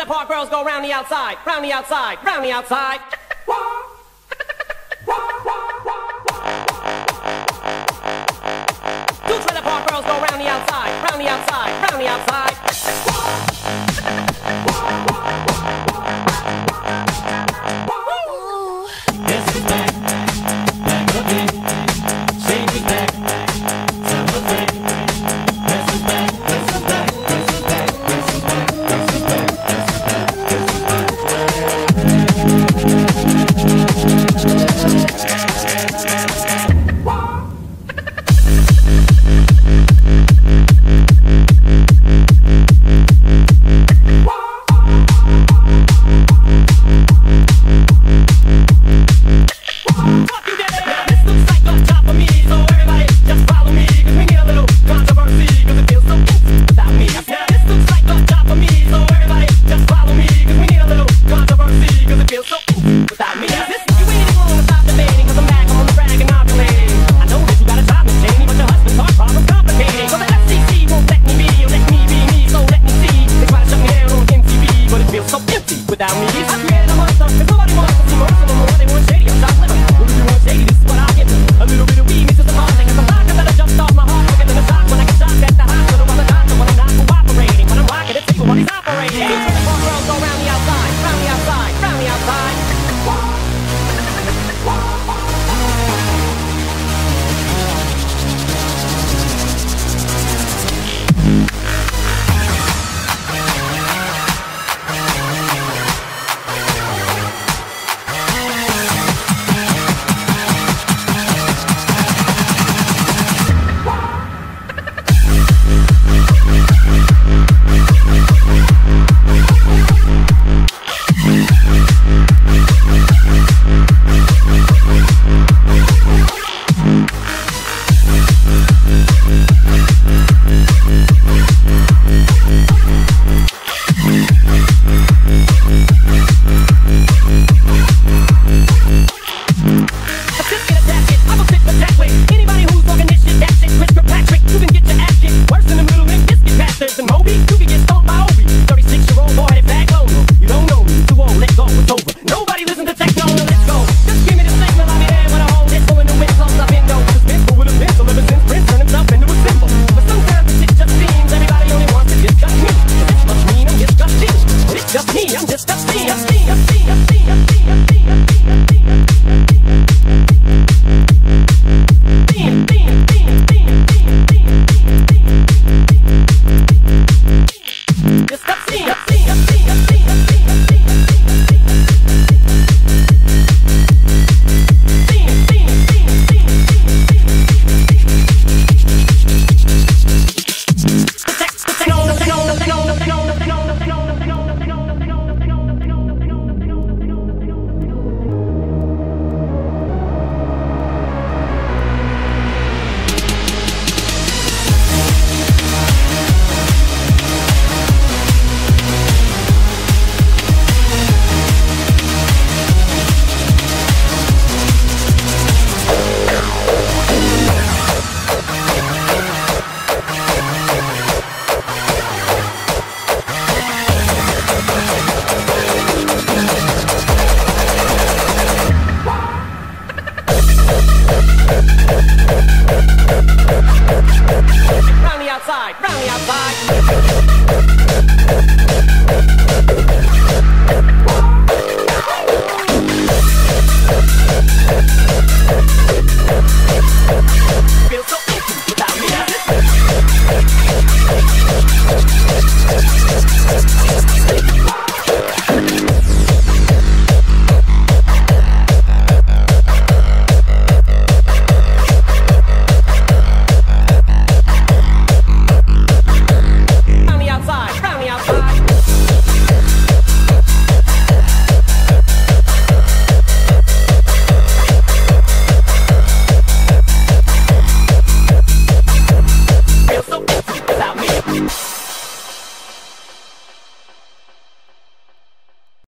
park girls go round the outside, round the outside, round the outside. Two trailer park girls go round the outside, round the outside, round the outside. This is back, back again. Change it back, celebrate. This is back, this is back, this is back, this is back, this is back, this is back, without me. I created a monster, cause nobody wants to see most of them more. They want shady, I'm chocolate. What do you want shady? This is what I'll give them. A little bit of weed mixes the hard thing. Cause I'm vodka that I jumped off my heart. Quicker than a shock when I get shocked at the hospital while the doctor when I'm not cooperating. When I'm rocking the table while he's operating. Two trailer park girls go round the outside, round the outside, round the outside. I'm just a